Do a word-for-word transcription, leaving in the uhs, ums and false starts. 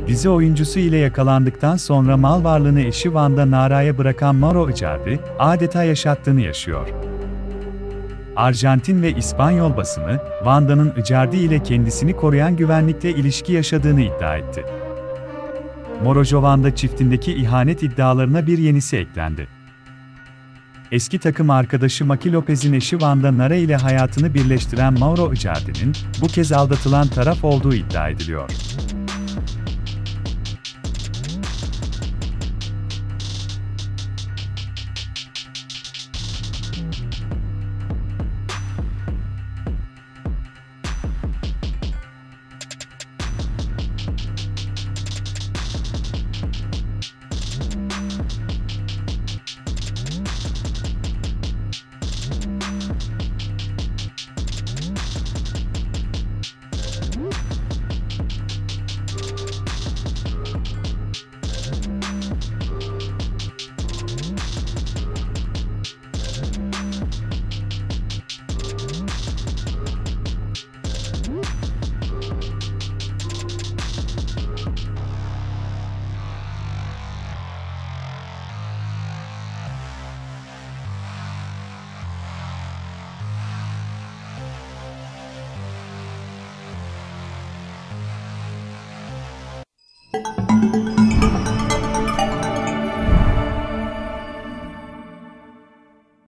Dizi oyuncusu ile yakalandıktan sonra mal varlığını eşi Wanda Nara'ya bırakan Mauro Icardi, adeta yaşattığını yaşıyor. Arjantin ve İspanyol basını, Wanda'nın Icardi ile kendisini koruyan güvenlikle ilişki yaşadığını iddia etti. Mauro-Wanda çiftindeki ihanet iddialarına bir yenisi eklendi. Eski takım arkadaşı Maki Lopez'in eşi Wanda Nara ile hayatını birleştiren Mauro Icardi'nin, bu kez aldatılan taraf olduğu iddia ediliyor.